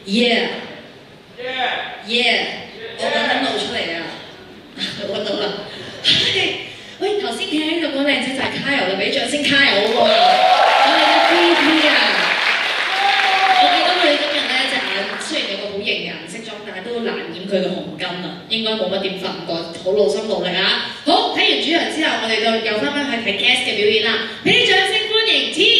Yeah Yeah， 我揾緊路出嚟啊！揾到啦。喂，頭先企喺度嗰靚仔就係卡油啦，俾掌聲卡油喎！我哋嘅 PP 啊，我見到佢今日咧隻眼雖然有個好型嘅顏色妝，但係都難掩佢嘅紅筋啊，應該冇乜點發覺，好勞心勞力啊！好，睇完主人之後，我哋就又翻返去睇 guest 嘅表演啦，俾啲掌聲歡迎 T。